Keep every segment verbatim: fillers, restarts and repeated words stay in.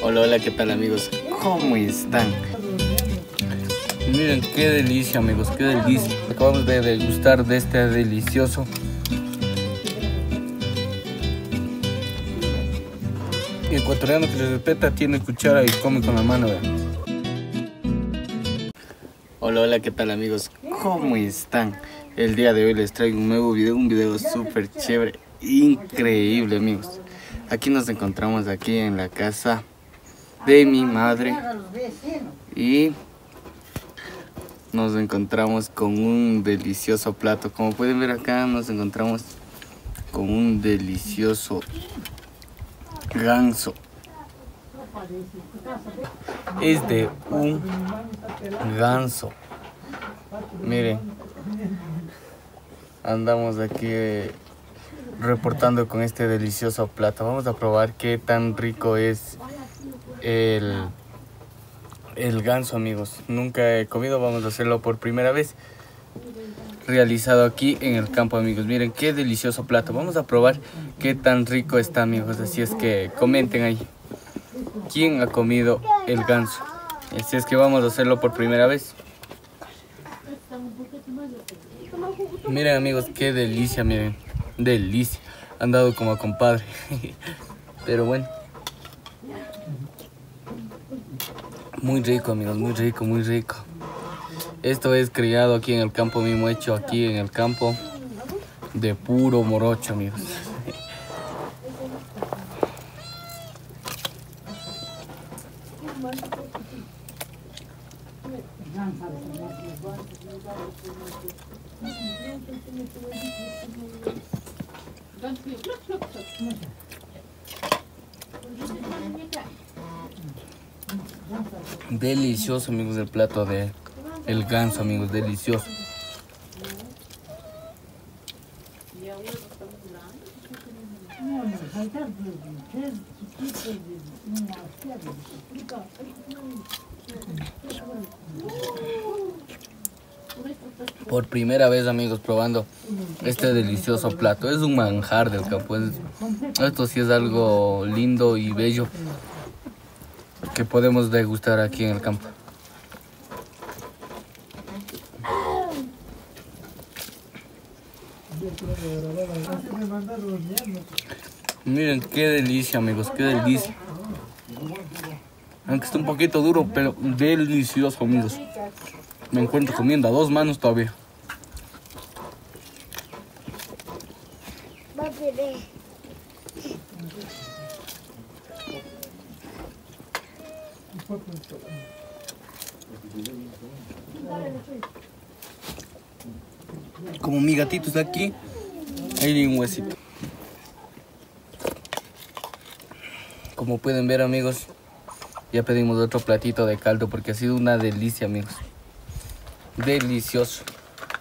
Hola, hola, ¿qué tal amigos? ¿Cómo están? Miren qué delicia amigos, qué delicia. Acabamos de degustar de este delicioso ecuatoriano que se respeta, tiene cuchara y come con la mano, vean. Hola, hola, ¿qué tal amigos? ¿Cómo están? El día de hoy les traigo un nuevo video, un video súper chévere, increíble amigos. Aquí nos encontramos aquí en la casa de mi madre y nos encontramos con un delicioso plato. Como pueden ver acá nos encontramos con un delicioso ganso. Es de un ganso. Miren, andamos aquí eh, reportando con este delicioso plato. Vamos a probar qué tan rico es el, el ganso amigos. Nunca he comido, vamos a hacerlo por primera vez. Realizado aquí en el campo amigos. Miren qué delicioso plato. Vamos a probar qué tan rico está amigos. Así es que comenten ahí quién ha comido el ganso. Así es que vamos a hacerlo por primera vez. Miren amigos qué delicia, miren, delicia. Han dado como a compadre. Pero bueno, muy rico amigos, muy rico, muy rico. Esto es criado aquí en el campo mismo, hecho aquí en el campo de puro morocho amigos. Delicioso amigos el plato de el ganso amigos, delicioso. Por primera vez amigos probando este delicioso plato. Es un manjar del campo. Es, esto sí es algo lindo y bello que podemos degustar aquí en el campo. Miren qué delicia amigos, qué delicia. Aunque está un poquito duro, pero delicioso amigos. Me encuentro comiendo a dos manos todavía. Como mi gatito está aquí, ahí hay un huesito. Como pueden ver amigos, ya pedimos otro platito de caldo porque ha sido una delicia amigos. Delicioso.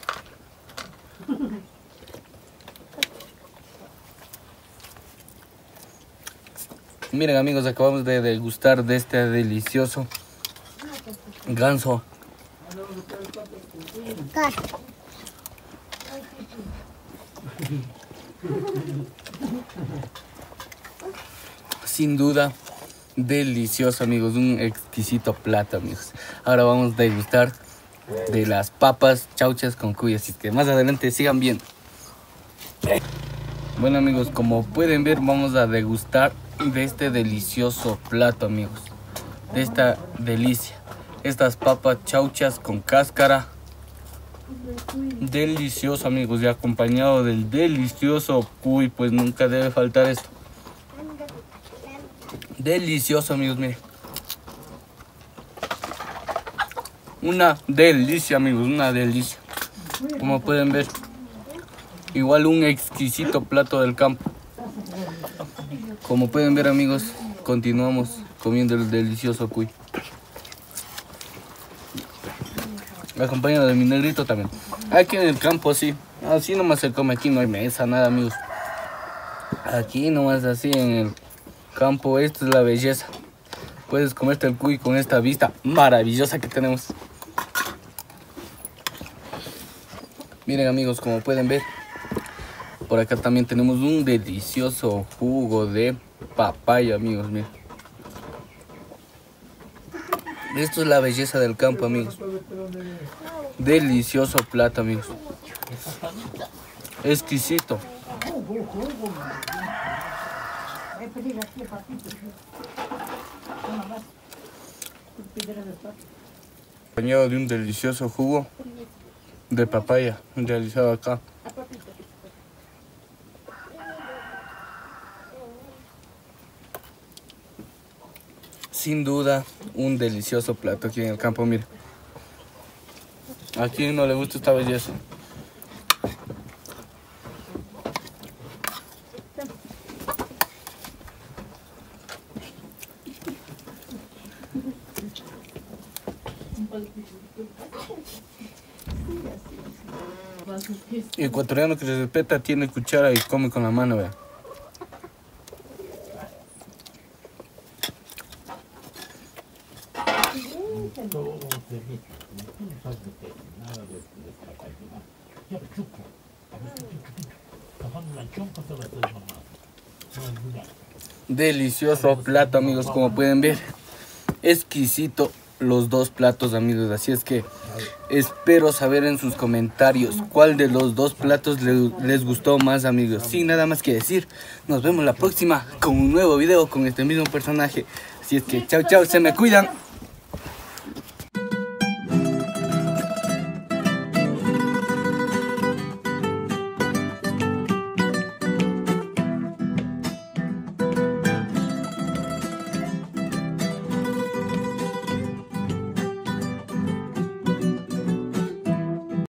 Miren amigos, acabamos de degustar de este delicioso ganso. Sin duda, delicioso amigos, un exquisito plato amigos. Ahora vamos a degustar de las papas chauchas con cuy, así que más adelante sigan viendo. Bueno amigos, como pueden ver vamos a degustar de este delicioso plato amigos, de esta delicia, estas papas chauchas con cáscara. Delicioso amigos, y acompañado del delicioso cuy, pues nunca debe faltar esto. Delicioso amigos, miren. Una delicia amigos, una delicia. Como pueden ver, igual un exquisito plato del campo. Como pueden ver amigos, continuamos comiendo el delicioso cuy. Acompañado de mi negrito también. Aquí en el campo sí, así nomás se come, aquí no hay mesa, nada amigos. Aquí nomás así en el campo, esta es la belleza. Puedes comerte el cuy con esta vista maravillosa que tenemos. Miren amigos, como pueden ver, por acá también tenemos un delicioso jugo de papaya amigos, miren. Esto es la belleza del campo, amigos. Delicioso plato, amigos. Exquisito. Acompañado de un delicioso jugo de papaya realizado acá. Sin duda, un delicioso plato aquí en el campo, mire. ¿A quién no le gusta esta belleza? El ecuatoriano que se respeta tiene cuchara y come con la mano, vea. Delicioso plato, amigos, como pueden ver. Exquisito los dos platos, amigos. Así es que espero saber en sus comentarios cuál de los dos platos les, les gustó más, amigos. Sin nada más que decir, nos vemos la próxima con un nuevo video con este mismo personaje. Así es que chao, chao, se me cuidan.